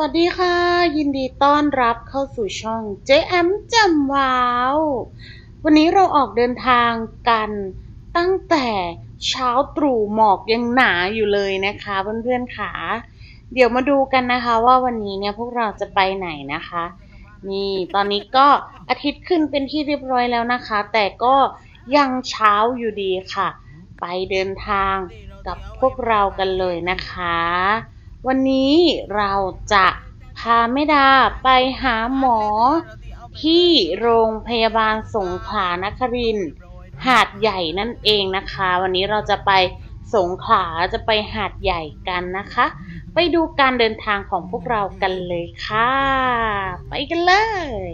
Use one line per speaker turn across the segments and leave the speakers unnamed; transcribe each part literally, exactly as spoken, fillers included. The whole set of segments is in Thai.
วัสดีค่ะยินดีต้อนรับเข้าสู่ช่องเจแอมแจ่มว้าววันนี้เราออกเดินทางกันตั้งแต่เช้าตรู่หมอกยังหนาอยู่เลยนะคะเพื่อนๆค่ะเดี๋ยวมาดูกันนะคะว่าวันนี้เนี่ยพวกเราจะไปไหนนะคะนี่ตอนนี้ก็อาทิตย์ขึ้นเป็นที่เรียบร้อยแล้วนะคะแต่ก็ยังเช้าอยู่ดีค่ะไปเดินทางกับพวกเรากันเลยนะคะวันนี้เราจะพาแม่ดาไปหาหมอที่โรงพยาบาลสงขลานครินทร์หาดใหญ่นั่นเองนะคะวันนี้เราจะไปสงขลาจะไปหาดใหญ่กันนะคะไปดูการเดินทางของพวกเรากันเลยค่ะไปกันเลย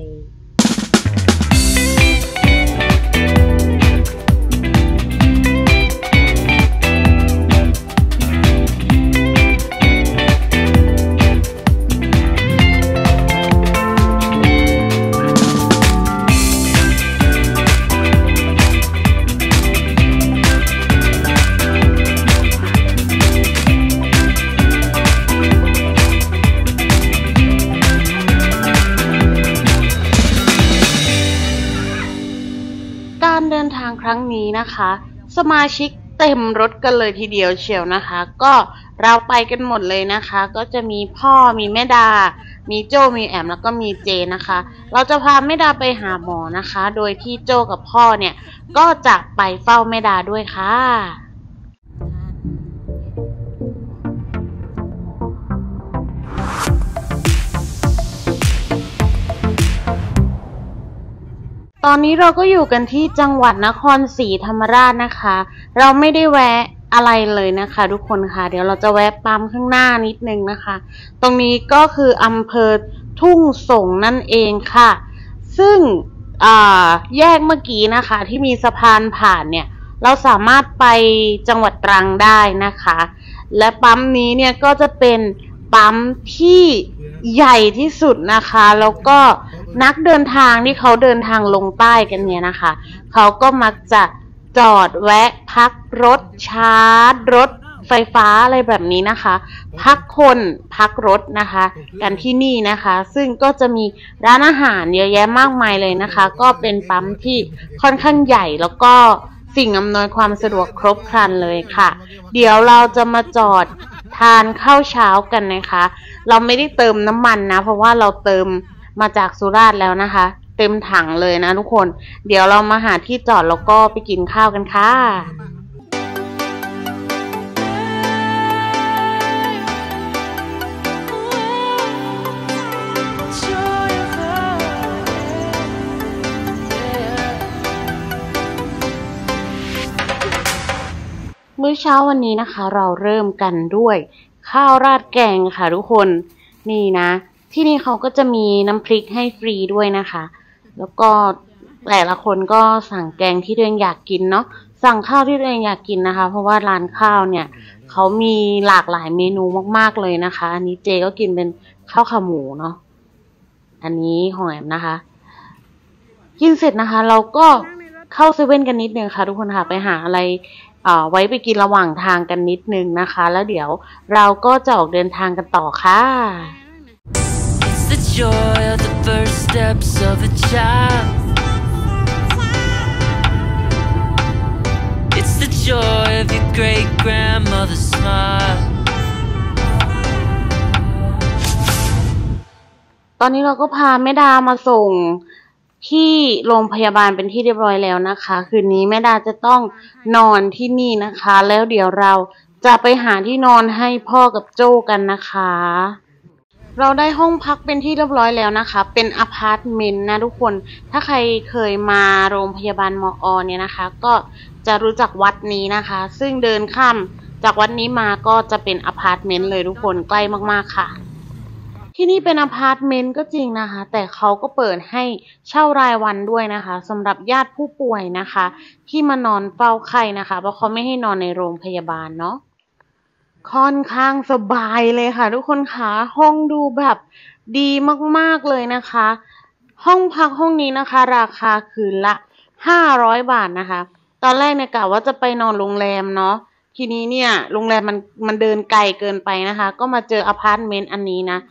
การเดินทางครั้งนี้นะคะสมาชิกเต็มรถกันเลยทีเดียวเชียวนะคะก็เราไปกันหมดเลยนะคะก็จะมีพ่อมีแม่ดามีโจมีแอมแล้วก็มีเจนะคะเราจะพาแม่ดาไปหาหมอนะคะโดยที่โจกับพ่อเนี่ยก็จะไปเฝ้าแม่ดาด้วยค่ะตอนนี้เราก็อยู่กันที่จังหวัดนครศรีธรรมราชนะคะเราไม่ได้แวะอะไรเลยนะคะทุกคนค่ะเดี๋ยวเราจะแวะปั๊มข้างหน้านิดนึงนะคะตรงนี้ก็คืออำเภอทุ่งสงนั่นเองค่ะซึ่งแยกเมื่อกี้นะคะที่มีสะพานผ่านเนี่ยเราสามารถไปจังหวัดตรังได้นะคะและปั๊มนี้เนี่ยก็จะเป็นปั๊มที่ใหญ่ที่สุดนะคะแล้วก็นักเดินทางที่เขาเดินทางลงใต้กันเนี่ยนะคะเขาก็มักจะจอดแวะพักรถชาร์จรถไฟฟ้าอะไรแบบนี้นะคะพักคนพักรถนะคะกันที่นี่นะคะซึ่งก็จะมีร้านอาหารเยอะแยะมากมายเลยนะคะก็เป็นปั๊มที่ค่อนข้างใหญ่แล้วก็สิ่งอำนวยความสะดวกครบครันเลยค่ะเดี๋ยวเราจะมาจอดทานข้าวเช้ากันนะคะเราไม่ได้เติมน้ำมันนะเพราะว่าเราเติมมาจากสุราษฎร์แล้วนะคะเต็มถังเลยนะทุกคนเดี๋ยวเรามาหาที่จอดแล้วก็ไปกินข้าวกันค่ะมื้อเช้าวันนี้นะคะเราเริ่มกันด้วยข้าวราดแกงค่ะทุกคนนี่นะที่นี่เขาก็จะมีน้ำพริกให้ฟรีด้วยนะคะแล้วก็แต่ละคนก็สั่งแกงที่ตัวเองอยากกินเนาะสั่งข้าวที่ตัวเองอยากกินนะคะเพราะว่าร้านข้าวเนี่ยเขามีหลากหลายเมนูมากๆเลยนะคะอันนี้เจก็กินเป็นข้าวขาหมูเนาะอันนี้ของแอมนะคะกินเสร็จนะคะเราก็เข้าเซเว่นกันนิดนึงค่ะทุกคนค่ะไปหาอะไรไว้ไปกินระหว่างทางกันนิดนึงนะคะแล้วเดี๋ยวเราก็จะออกเดินทางกันต่อค่ะJoy of the first steps of a child. It's the joy of your great grandmother's smile. ตอนนี้เราก็พาแม่ดามาส่งที่โรงพยาบาลเป็นที่เรียบร้อยแล้วนะคะคืนนี้แม่ดาจะต้องนอนที่นี่นะคะแล้วเดี๋ยวเราจะไปหาที่นอนให้พ่อกับโจ้กันนะคะเราได้ห้องพักเป็นที่เรียบร้อยแล้วนะคะเป็นอพาร์ตเมนต์นะทุกคนถ้าใครเคยมาโรงพยาบาลมอ.เนี่ยนะคะก็จะรู้จักวัดนี้นะคะซึ่งเดินข้ามจากวัดนี้มาก็จะเป็นอพาร์ตเมนต์เลยทุกคนใกล้มากๆค่ะที่นี่เป็นอพาร์ตเมนต์ก็จริงนะคะแต่เขาก็เปิดให้เช่ารายวันด้วยนะคะสำหรับญาติผู้ป่วยนะคะที่มานอนเฝ้าไข้นะคะเพราะเขาไม่ให้นอนในโรงพยาบาลเนาะค่อนข้างสบายเลยค่ะทุกคนค่ะห้องดูแบบดีมากๆเลยนะคะห้องพักห้องนี้นะคะราคาคืนละห้าร้อยบาทนะคะตอนแรกเนี่ยกะว่าจะไปนอนโรงแรมเนาะทีนี้เนี่ยโรงแรมมันมันเดินไกลเกินไปนะคะก็มาเจออพาร์ตเมนต์อันนี้นะซ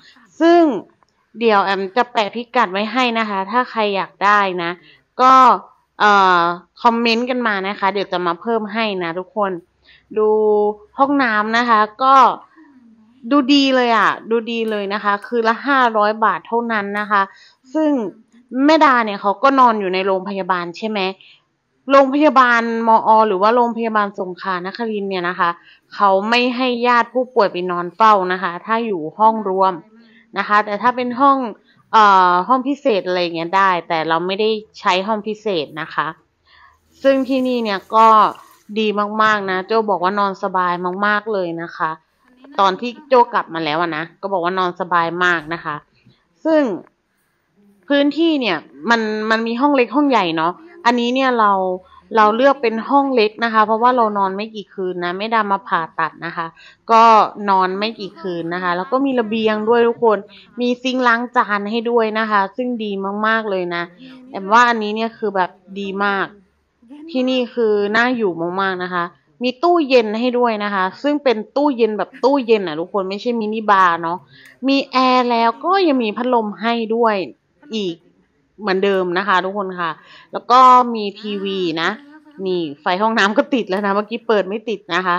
ซึ่งเดี๋ยวแอมจะแปะพิกัดไว้ให้นะคะ ถ้าใครอยากได้นะ ก็เอ่อคอมเมนต์กันมานะคะ เดี๋ยวจะมาเพิ่มให้นะทุกคนดูห้องน้ำนะคะ ก็ดูดีเลยอ่ะ ดูดีเลยนะคะ คือละห้าร้อยบาทเท่านั้นนะคะ ซึ่งแม่ดาเนี่ยเขาก็นอนอยู่ในโรงพยาบาลใช่ไหมโรงพยาบาลมอ หรือว่าโรงพยาบาลสงขลานครินทร์เนี่ยนะคะเขาไม่ให้ญาติผู้ป่วยไปนอนเฝ้านะคะ ถ้าอยู่ห้องรวมนะคะ แต่ถ้าเป็นห้องเอ่อห้องพิเศษอะไรเงี้ยได้ แต่เราไม่ได้ใช้ห้องพิเศษนะคะ ซึ่งที่นี่เนี่ยก็ดีมากๆนะโจบอกว่านอนสบายมากๆเลยนะคะ ตอนที่โจกลับมาแล้วนะก็บอกว่านอนสบายมากนะคะ ซึ่งพื้นที่เนี่ยมันมันมีห้องเล็กห้องใหญ่เนาะอันนี้เนี่ยเราเราเลือกเป็นห้องเล็กนะคะ เพราะว่าเรานอนไม่กี่คืนนะไม่ได้มาผ่าตัดนะคะ ก็นอนไม่กี่คืนนะคะ แล้วก็มีระเบียงด้วยทุกคนมีซิงค์ล้างจานให้ด้วยนะคะ ซึ่งดีมากๆเลยนะแต่ว่าอันนี้เนี่ยคือแบบดีมากที่นี่คือน่าอยู่มากๆนะคะ มีตู้เย็นให้ด้วยนะคะ ซึ่งเป็นตู้เย็นแบบตู้เย็นอ่ะทุกคนไม่ใช่มินิบาร์เนาะมีแอร์แล้วก็ยังมีพัดลมให้ด้วยอีกเหมือนเดิมนะคะทุกคนค่ะแล้วก็มีทีวีนะนี่ไฟห้องน้ำก็ติดแล้วนะเมื่อกี้เปิดไม่ติดนะคะ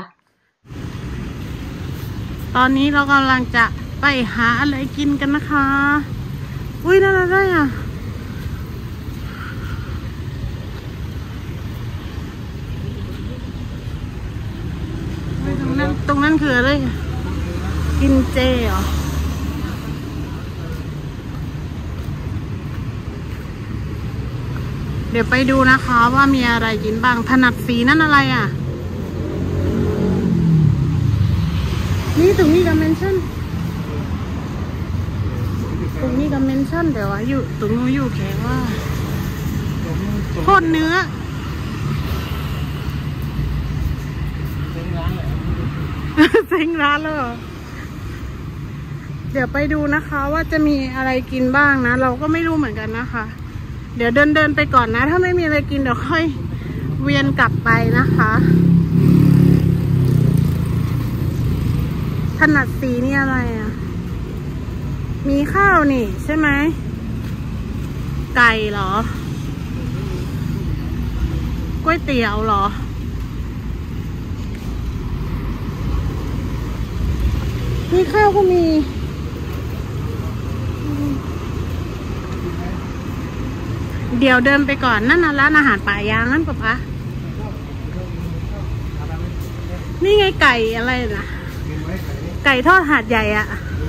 ตอนนี้เรากำลังจะไปหาอะไรกินกันนะคะอุ้ยน่ารักเลยอ่ะตรงนั้นตรงนั้นคืออะไรกินเจเหรอเดี๋ยวไปดูนะคะว่ามีอะไรกินบ้างถนัดสีนั่นอะไรอ่ะนี่ตรงนี้กับเมนชั่นตรงนี้กับเมนชั่นแต่ว่าอยู่ตรงนู้นอยู่แค่ว่าโคตรเนื้อเซ็งร้านเลยเดี๋ยวไปดูนะคะว่าจะมีอะไรกินบ้างนะเราก็ไม่รู้เหมือนกันนะคะเดี๋ยวเดินเดินไปก่อนนะถ้าไม่มีอะไรกินเดี๋ยวค่อยเวียนกลับไปนะคะถนัดสีนี่อะไรอ่ะมีข้าวนี่ใช่ไหมไก่เหรอก๋วยเตี๋ยวเหรอมีข้าวก็มีเดี๋ยวเดินไปก่อนนั่นนะร้านอาหารป่ายางนั่นปะปะนี่ไงไก่อะไรนะไก่ทอดหาดใหญ่อะ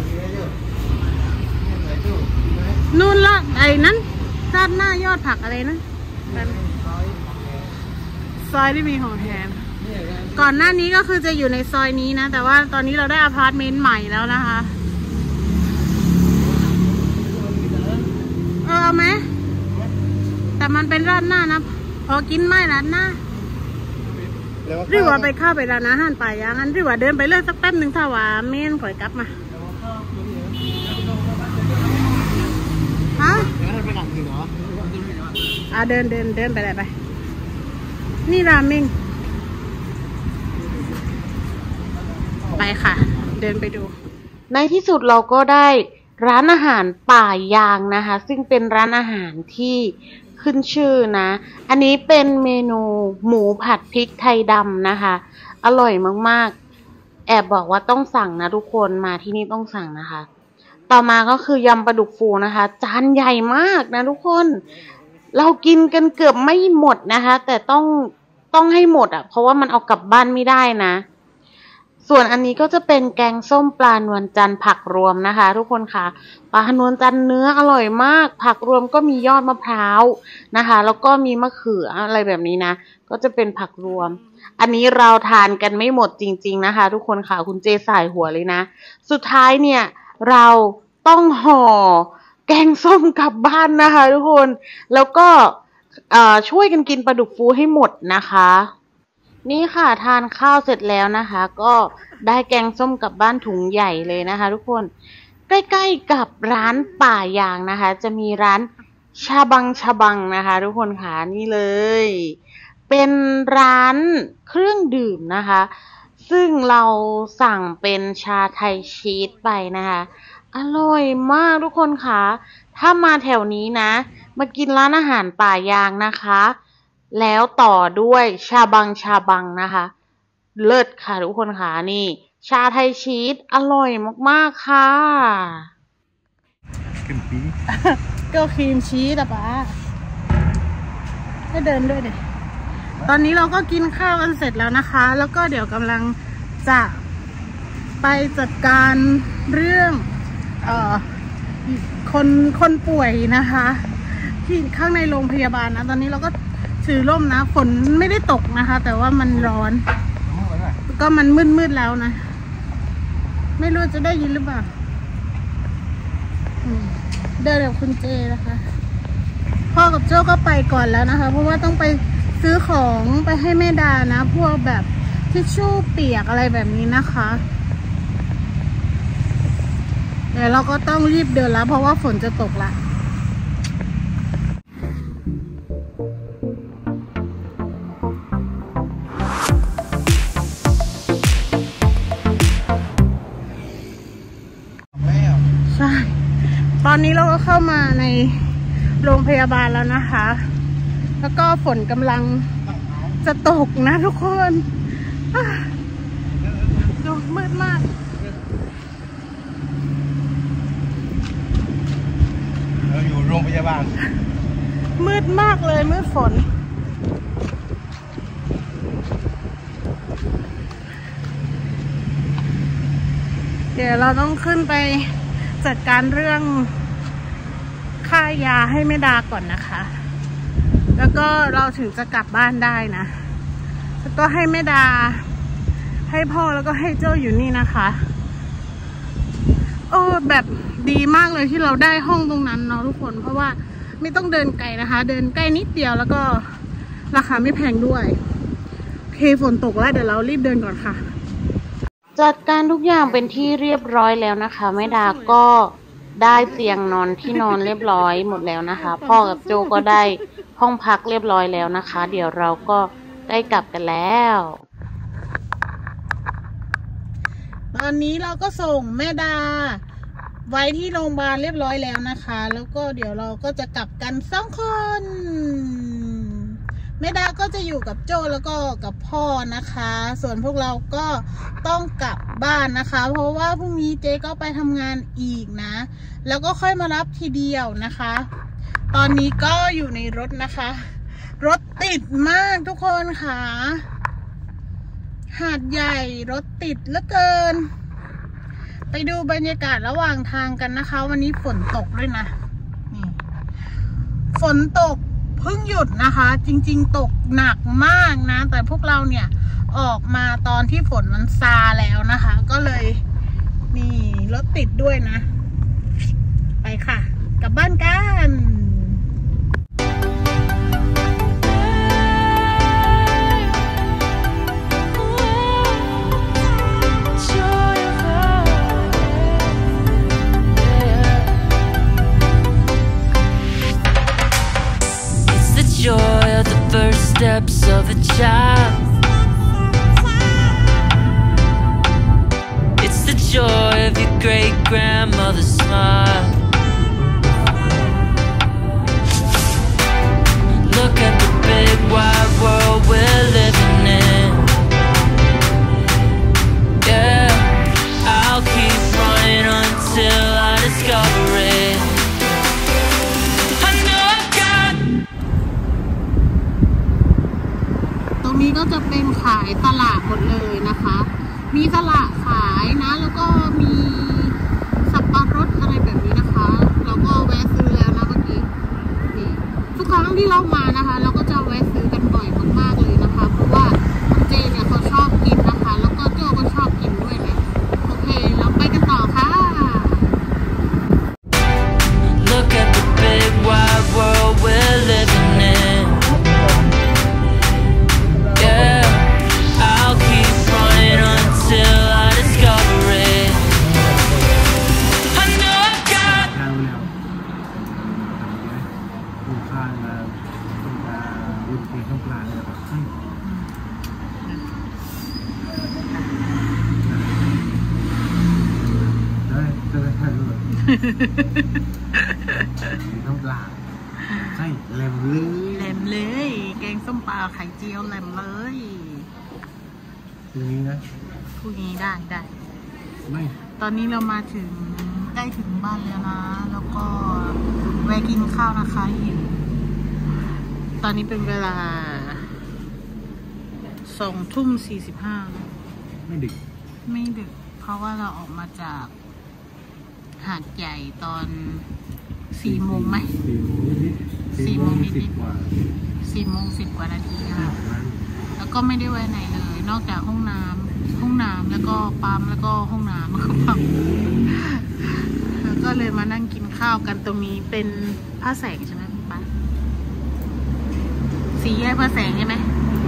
นู่นละไอ้นั้นราดหน้ายอดผักอะไรนะซอยที่มีของแถมก่อนหน้านี้ก็คือจะอยู่ในซอยนี้นะแต่ว่าตอนนี้เราได้อพาร์ตเมนต์ใหม่แล้วนะคะเออเอาไหมแต่มันเป็นร้านหน้านะพอกินไม่ร้านหน้าหรือว่าไปเข้าไปร้านอาหารป่ายางนั้นหรือว่าเดินไปเรื่อยสักแป๊บหนึ่งถ้าว่าเมนข่อยกลับมาฮะอ่ะเดินเดินเดินไปไหนไปนี่ราเมงไปค่ะเดินไปดูในที่สุดเราก็ได้ร้านอาหารป่ายางนะคะซึ่งเป็นร้านอาหารที่ขึ้นชื่อนะอันนี้เป็นเมนูหมูผัดพริกไทยดำนะคะอร่อยมากๆแอบบอกว่าต้องสั่งนะทุกคนมาที่นี่ต้องสั่งนะคะต่อมาก็คือยำปลาดุกฟูนะคะจานใหญ่มากนะทุกคนเรากินกันเกือบไม่หมดนะคะแต่ต้องต้องให้หมดอ่ะเพราะว่ามันเอากลับบ้านไม่ได้นะส่วนอันนี้ก็จะเป็นแกงส้มปลานวลจันทร์ผักรวมนะคะทุกคนค่ะปลานวลจันทร์เนื้ออร่อยมากผักรวมก็มียอดมะพร้าวนะคะแล้วก็มีมะเขืออะไรแบบนี้นะก็จะเป็นผักรวมอันนี้เราทานกันไม่หมดจริงๆนะคะทุกคนค่ะคุณเจสายหัวเลยนะสุดท้ายเนี่ยเราต้องห่อแกงส้มกลับบ้านนะคะทุกคนแล้วก็ช่วยกันกินปลาดุกฟูให้หมดนะคะนี่ค่ะทานข้าวเสร็จแล้วนะคะก็ได้แกงส้มกลับบ้านถุงใหญ่เลยนะคะทุกคนใกล้ๆกับร้านป่ายางนะคะจะมีร้านชาบังชาบังนะคะทุกคนค่ะนี่เลยเป็นร้านเครื่องดื่มนะคะซึ่งเราสั่งเป็นชาไทยชีสไปนะคะอร่อยมากทุกคนค่ะถ้ามาแถวนี้นะมากินร้านอาหารป่ายางนะคะแล้วต่อด้วยชาบังชาบังนะคะเลิศค่ะทุกคนค่ะนี่ชาไทยชีสอร่อยมากๆค่ะก็ครีมชีสอะป้าให้เดินด้วยเด็ตอนนี้เราก็กินข้าวกันเสร็จแล้วนะคะแล้วก็เดี๋ยวกำลังจะไปจัดการเรื่องเอ่อคนคนป่วยนะคะที่ข้างในโรงพยาบาลนะตอนนี้เราก็ถือร่มนะฝนไม่ได้ตกนะคะแต่ว่ามันร้อนก็มันมืดๆแล้วนะไม่รู้จะได้ยินหรือเปล่าเดินกับคุณเจนะคะพ่อกับโจ้ก็ไปก่อนแล้วนะคะเพราะว่าต้องไปซื้อของไปให้แม่ดานะพวกแบบทิชชู่เปียกอะไรแบบนี้นะคะเดี๋ยวเราก็ต้องรีบเดินแล้วเพราะว่าฝนจะตกละใช่ตอนนี้เราก็เข้ามาในโรงพยาบาลแล้วนะคะแล้วก็ฝนกำลังจะตกนะทุกคนดูมืดมาก
เราอยู่โรงพยาบาล
มืดมากเลยมืดฝนเดี๋ยวเราต้องขึ้นไปจัดการเรื่องค่ายาให้แม่ดาก่อนนะคะแล้วก็เราถึงจะกลับบ้านได้นะแล้วก็ให้แม่ดาให้พ่อแล้วก็ให้เจ้าอยู่นี่นะคะโอ้แบบดีมากเลยที่เราได้ห้องตรงนั้นเนาะทุกคนเพราะว่าไม่ต้องเดินไกลนะคะเดินใกล้นิดเดียวแล้วก็ราคาไม่แพงด้วยโอเคฝนตกแล้วเดี๋ยวเรารีบเดินก่อนค่ะจัดการทุกอย่างเป็นที่เรียบร้อยแล้วนะคะแม่ดาก็ได้เตียงนอนที่นอนเรียบร้อยหมดแล้วนะคะพ่อกับโจก็ได้ห้องพักเรียบร้อยแล้วนะคะเดี๋ยวเราก็ได้กลับกันแล้วตอนนี้เราก็ส่งแม่ดาไว้ที่โรงพยาบาลเรียบร้อยแล้วนะคะแล้วก็เดี๋ยวเราก็จะกลับกันสองคนแม่ดาก็จะอยู่กับโจแล้วก็กับพ่อนะคะส่วนพวกเราก็ต้องกลับบ้านนะคะเพราะว่าพรุ่งนี้เจ๊ก็ไปทำงานอีกนะแล้วก็ค่อยมารับทีเดียวนะคะตอนนี้ก็อยู่ในรถนะคะรถติดมากทุกคนค่ะหาดใหญ่รถติดเหลือเกินไปดูบรรยากาศระหว่างทางกันนะคะวันนี้ฝนตกด้วยนะนี่ฝนตกเพิ่งหยุดนะคะจริงๆตกหนักมากนะแต่พวกเราเนี่ยออกมาตอนที่ฝนมันซาแล้วนะคะก็เลยนี่รถติดด้วยนะไปค่ะกลับบ้านกัน
steps of a child. It's the joy of your great-grandmother's smile. Look at the big wide world we're living in. Yeah, I'll keep running until I discover it. I know I've got
ตรงนี้ก็จะเป็นขายตลาดหมดเลยนะคะ มีตลาดขายนะแล้วก็มีสับปะรดอะไรแบบนี้นะคะเราก็แวะซื้อแล้วนะเมื่อกี้นี่ทุกครั้งที่เรามานะคะเราก็จะแวะซื้อกันบ่อยมากๆเลยนะคะเพราะว่าคุณเจเนี่ยเขาชอบกินนะคะแล้วก็โจก็ชอบกินด้วยนะโอเคเราไปกันต่อค่ะ
Look at the big wide world we're living in. Yeah, I'll keep running until I discover it. I know I've got
ดูข้างมาดูตาดูเพียงข้างปลาเลยครับได้จะได้ถ่ายรูปน้ำปลาใช่แหลมเลย
แหลมเลยแกงส้มปลาไข่เจียวแหลมเลย
ทีนี้นะ
พูดงี้ได้ได้
ไม่
ตอนนี้เรามาถึงใกล้ถึงบ้านแล้วนะแล้วก็แวะกินข้าวนะคะหิวตอนนี้เป็นเวลาสองทุ่มสี่สิบห้า
ไม่ดึก
ไม่ดึกเพราะว่าเราออกมาจากหาดใหญ่ตอนสี่โมงไหม
สี่โมงนิดๆ
สี่โมงนิดๆ
สิบกว่า
สี่โมงสิบกว่านาทีค่ะ
นั้น
แล้วก็ไม่ได้แวะไหนเลย นอกจากห้องน้ำห้องน้ำแล้วก็ปั๊มแล้วก็ห้องน้ำแล้วก็ปั๊มแล้วก็เลยมานั่งกินข้าวกันตรงนี้เป็นพระแสงใช่ไหมคุณป้าสี่แยกพระแสงใช่ไหม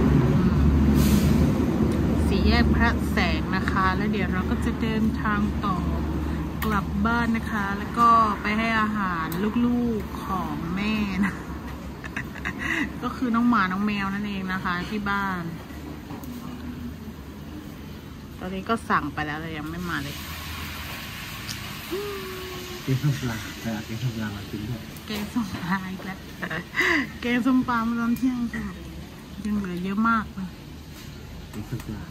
สี่แยกพระแสงนะคะ แล้วเดี๋ยวเราก็จะเดินทางต่อกลับบ้านนะคะ แล้วก็ไปให้อาหารลูกๆของแม่นะ ก็คือน้องหมาน้องแมวนั่นเองนะคะที่บ้าน ตอนนี้ก็สั่งไปแล้วแต่ยังไม่มาเลย
แกงส้มปลาแต่แกงส้มปลามากินด้วย
แกงส้มปลาอีกแล้วแกงส้มปลามาตอนเที่ยงค่ะยังเหลือเยอะมากเลย
แกงส้มปลา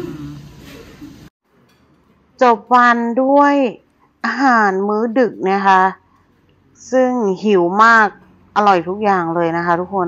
จบวันด้วยอาหารมื้อดึกนะคะ ซึ่งหิวมากอร่อยทุกอย่างเลยนะคะทุกคน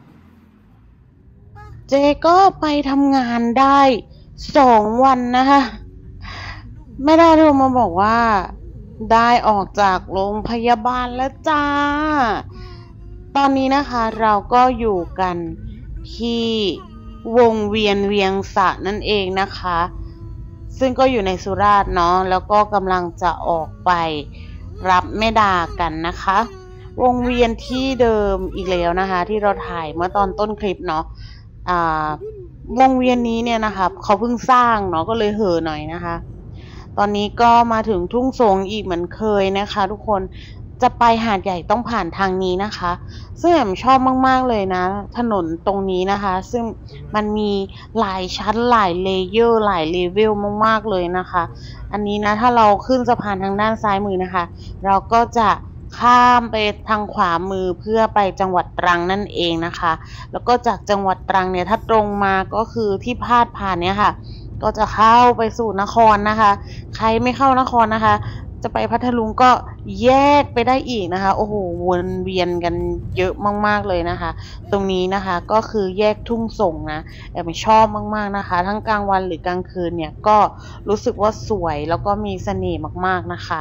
เจก็ไปทำงานได้สองวันนะคะไม่ได้โทรมาบอกว่าได้ออกจากโรงพยาบาลแล้วจ้า ตอนนี้นะคะเราก็อยู่กันที่วงเวียนเวียงสะนั่นเองนะคะ ซึ่งก็อยู่ในสุราษฎร์เนาะแล้วก็กำลังจะออกไปรับแม่ดากันนะคะ วงเวียนที่เดิมอีกแล้วนะคะที่เราถ่ายเมื่อตอนต้นคลิปเนาะอ่าวงเวียนนี้เนี่ยนะคะเขาเพิ่งสร้างเนาะก็เลยเห่อหน่อยนะคะ ตอนนี้ก็มาถึงทุ่งสงอีกเหมือนเคยนะคะ ทุกคนจะไปหาดใหญ่ต้องผ่านทางนี้นะคะซึ่งแอมชอบมากๆเลยนะถนนตรงนี้นะคะ ซึ่งมันมีหลายชั้นหลายเลเยอร์หลายเลเวลมากๆเลยนะคะ อันนี้นะถ้าเราขึ้นสะพานทางด้านซ้ายมือนะคะ เราก็จะข้ามไปทางขวามือเพื่อไปจังหวัดตรังนั่นเองนะคะ แล้วก็จากจังหวัดตรังเนี่ยถ้าตรงมาก็คือที่พาดผ่านเนี่ยค่ะก็จะเข้าไปสู่นครนะคะใครไม่เข้านครนะคะจะไปพัทลุงก็แยกไปได้อีกนะคะโอ้โหวนเวียนกันเยอะมากๆเลยนะคะตรงนี้นะคะก็คือแยกทุ่งส่งนะแอบชอบมากๆนะคะทั้งกลางวันหรือกลางคืนเนี่ยก็รู้สึกว่าสวยแล้วก็มีเสน่ห์มากๆนะคะ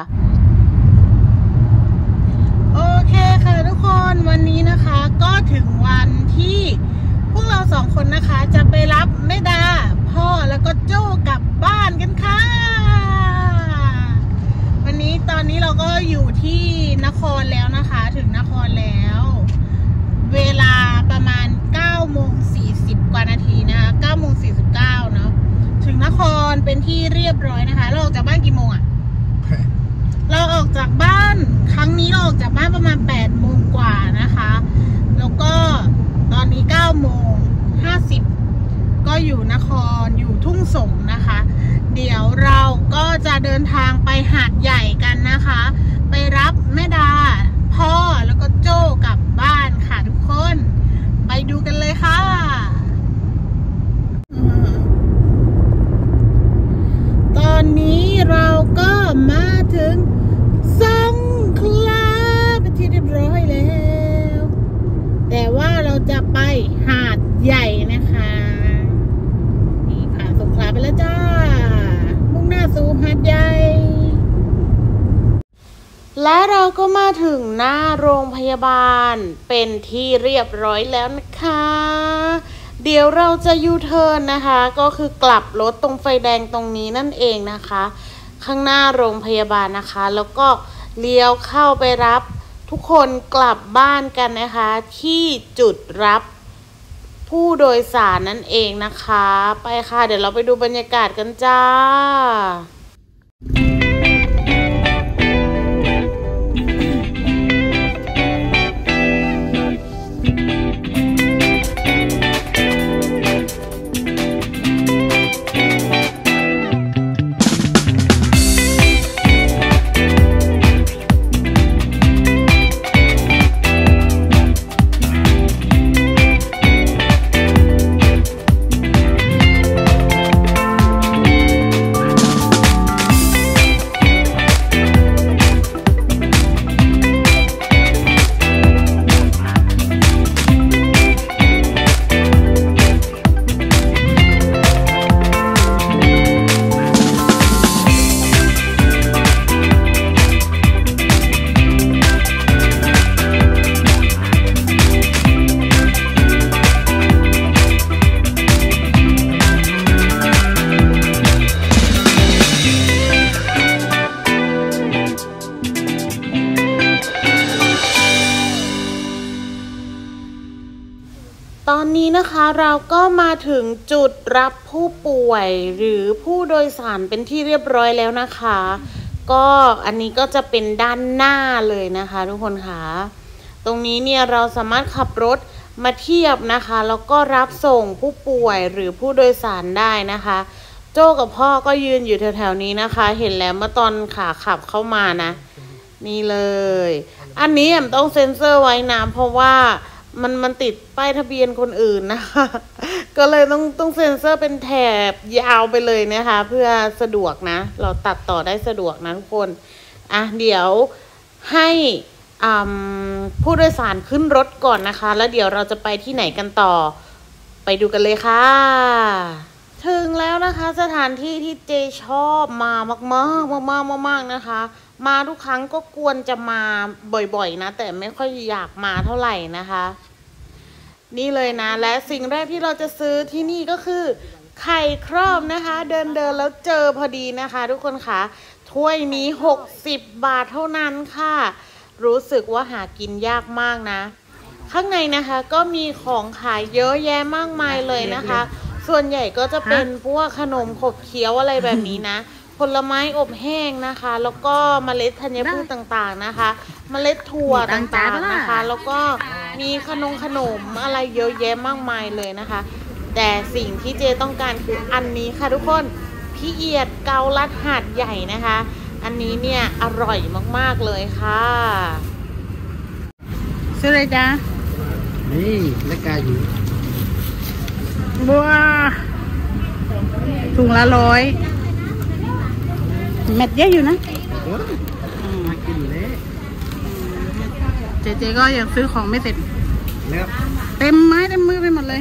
โอเคค่ะทุกคนวันนี้นะคะก็ถึงวันที่พวกเราสองคนนะคะจะไปรับแม่ดาพ่อแล้วก็โจ้กลับบ้านกันค่ะวันนี้ตอนนี้เราก็อยู่ที่นครแล้วนะคะถึงนครแล้วเวลาประมาณเก้าโมงสี่สิบกว่านาทีนะคะเก้าโมงสี่สิบเก้าเนาะถึงนครเป็นที่เรียบร้อยนะคะเราออกจากบ้านกี่โมงอะเราออกจากบ้านครั้งนี้เราออกจากบ้านประมาณแปดโมงกว่านะคะแล้วก็ตอนนี้เก้าโมงห้าสิบก็อยู่นครอยู่ทุ่งสงนะคะเดี๋ยวเราก็จะเดินทางไปหาดใหญ่กันนะคะไปรับแม่ดาพ่อแล้วก็โจ้กลับบ้านค่ะทุกคนไปดูกันเลยค่ะตอนนี้เราก็มาถึงสงขลาเป็นที่เรียบร้อยแล้วแต่ว่าเราจะไปหาดใหญ่นะคะนี่ผ่านสงขลาไปแล้วจ้ามุ่งหน้าสู่หาดใหญ่
และเราก็มาถึงหน้าโรงพยาบาลเป็นที่เรียบร้อยแล้วนะคะเดี๋ยวเราจะยูเทิร์นนะคะก็คือกลับรถตรงไฟแดงตรงนี้นั่นเองนะคะข้างหน้าโรงพยาบาลนะคะแล้วก็เลี้ยวเข้าไปรับทุกคนกลับบ้านกันนะคะที่จุดรับผู้โดยสารนั่นเองนะคะไปค่ะเดี๋ยวเราไปดูบรรยากาศกันจ้าตอนนี้นะคะเราก็มาถึงจุดรับผู้ป่วยหรือผู้โดยสารเป็นที่เรียบร้อยแล้วนะคะก็อันนี้ก็จะเป็นด้านหน้าเลยนะคะทุกคนค่ะตรงนี้เนี่ยเราสามารถขับรถมาเทียบนะคะแล้วก็รับส่งผู้ป่วยหรือผู้โดยสารได้นะคะโจ้กับพ่อก็ยืนอยู่แถวๆนี้นะคะเห็นแล้วเมื่อตอนขาขับเข้ามานะนี่เลยอันนี้แอมต้องเซ็นเซอร์ไว้นะเพราะว่ามันมันติดป้ายทะเบียนคนอื่นนะคะก็เลยต้องต้องเซ็นเซอร์เป็นแถบยาวไปเลยนะคะเพื่อสะดวกนะเราตัดต่อได้สะดวกนะทุกคนอ่ะเดี๋ยวให้ผู้โดยสารขึ้นรถก่อนนะคะแล้วเดี๋ยวเราจะไปที่ไหนกันต่อไปดูกันเลยค่ะถึงแล้วนะคะสถานที่ที่เจชอบมามากๆมากๆมากๆนะคะมาทุกครั้งก็ควรจะมาบ่อยๆนะแต่ไม่ค่อยอยากมาเท่าไหร่นะคะนี่เลยนะและสิ่งแรกที่เราจะซื้อที่นี่ก็คือไข่ครอบนะคะเดินเดินแล้วเจอพอดีนะคะทุกคนค่ะถ้วยนี้หกสิบบาทเท่านั้นค่ะรู้สึกว่าหากินยากมากนะข้างในนะคะก็มีของขายเยอะแยะมากมายเลยนะคะส่วนใหญ่ก็จะเป็นพวกขนมขบเคี้ยวอะไรแบบนี้นะผลไม้อบแห้งนะคะแล้วก็เมล็ดธัญพืชต่างๆนะคะเมล็ดถั่วต่างๆนะคะแล้วก็มีขนมขนมอะไรเยอะแยะมากมายเลยนะคะแต่สิ่งที่เจต้องการคืออันนี้ค่ะทุกคนพี่เอียดเกาลัดหาดใหญ่นะคะอันนี้เนี่ยอร่อยมากๆเลยค่ะซื้อเลยจ้า
นี่และกาอยู่
บัวถุงละร้อยเม็ดเยอะอยู่นะ
มากินเลย
เจเจก็ยังซื้อของไม่เสร็จ
แล้ว
เต็มไม้เต็มมือไปหมดเลย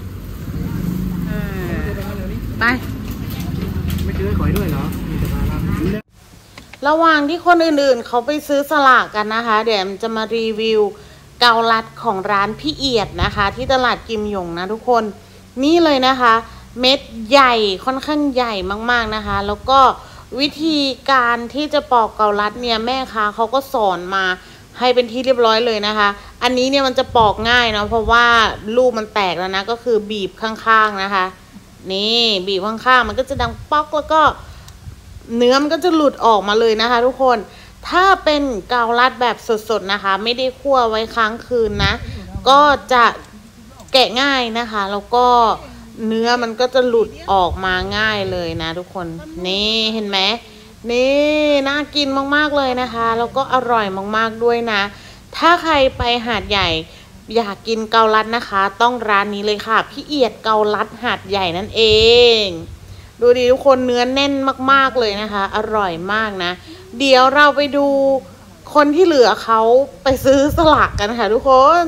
ไป
ไม่ซื้อขอยด้วยเหรอ
ระหว่างที่คนอื่นๆเขาไปซื้อสลากกันนะคะเดี๋ยวจะมารีวิวเกาลัดของร้านพี่เอียดนะคะที่ตลาดกิมหยงนะทุกคนนี่เลยนะคะเม็ดใหญ่ค่อนข้างใหญ่มากๆนะคะแล้วก็วิธีการที่จะปอกเกาลัดเนี่ยแม่ค้าเขาก็สอนมาให้เป็นที่เรียบร้อยเลยนะคะอันนี้เนี่ยมันจะปอกง่ายเนาะเพราะว่าลูกมันแตกแล้วนะก็คือบีบข้างๆนะคะนี่บีบข้างๆมันก็จะดังป๊อกแล้วก็เนื้อมันก็จะหลุดออกมาเลยนะคะทุกคนถ้าเป็นเกาลัดแบบสดๆนะคะไม่ได้คั่วไว้ค้างคืนนะก็จะแกะง่ายนะคะแล้วก็เนื้อมันก็จะหลุดออกมาง่ายเลยนะทุกคนนี่เห็นไหมนี่น่ากินมากๆเลยนะคะแล้วก็อร่อยมากๆด้วยนะถ้าใครไปหาดใหญ่อยากกินเกาลัดนะคะต้องร้านนี้เลยค่ะพี่เอียดเกาลัดหาดใหญ่นั่นเองดูดิทุกคนเนื้อแน่นมากๆเลยนะคะอร่อยมากนะเดี๋ยวเราไปดูคนที่เหลือเขาไปซื้อสลากกันค่ะทุกคน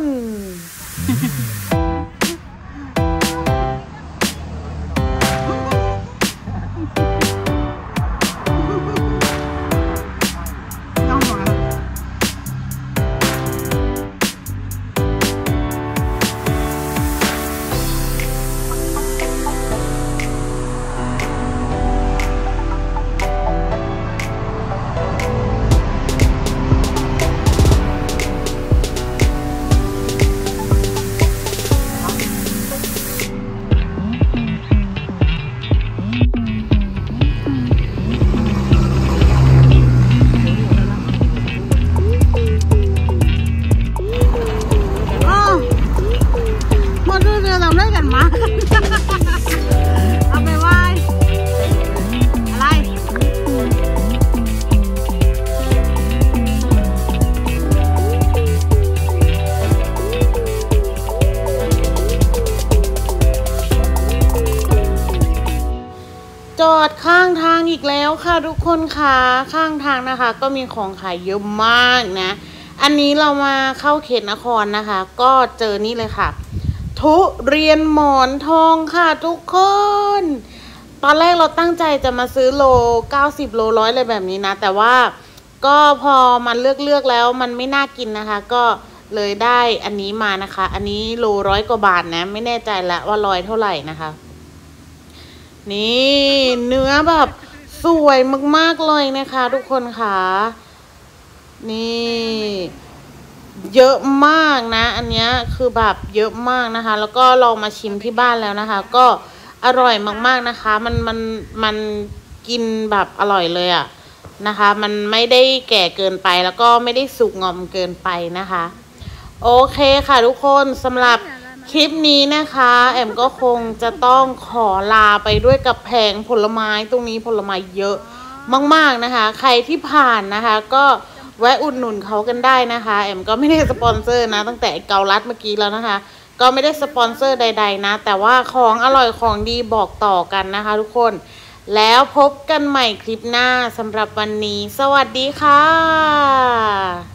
จอดข้างทางอีกแล้วค่ะทุกคนค่ะข้างทางนะคะก็มีของขายเยอะมากนะอันนี้เรามาเข้าเขตนครนะคะก็เจอนี่เลยค่ะทุเรียนหมอนทองค่ะทุกคนตอนแรกเราตั้งใจจะมาซื้อโลเก้าสิบโลร้อยอะไรแบบนี้นะแต่ว่าก็พอมันเลือกเลือกแล้วมันไม่น่ากินนะคะก็เลยได้อันนี้มานะคะอันนี้โลร้อยกว่าบาทนะไม่แน่ใจละว่าร้อยเท่าไหร่นะคะนี่เนื้อแบบสวยมากๆเลยนะคะทุกคนค่ะนี่เยอะมากนะอันเนี้ยคือแบบเยอะมากนะคะแล้วก็ลองมาชิมที่บ้านแล้วนะคะก็อร่อยมากๆนะคะมันมันมันกินแบบอร่อยเลยอะนะคะมันไม่ได้แก่เกินไปแล้วก็ไม่ได้สุกงอมเกินไปนะคะโอเคค่ะทุกคนสำหรับคลิปนี้นะคะแอมก็คงจะต้องขอลาไปด้วยกับแผงผลไม้ตรงนี้ผลไม้เยอะมากๆนะคะใครที่ผ่านนะคะก็แวะอุดหนุนเขากันได้นะคะแอมก็ไม่ได้สปอนเซอร์นะตั้งแต่เกาลัดเมื่อกี้แล้วนะคะก็ไม่ได้สปอนเซอร์ใดๆนะแต่ว่าของอร่อยของดีบอกต่อกันนะคะทุกคนแล้วพบกันใหม่คลิปหน้าสำหรับวันนี้สวัสดีค่ะ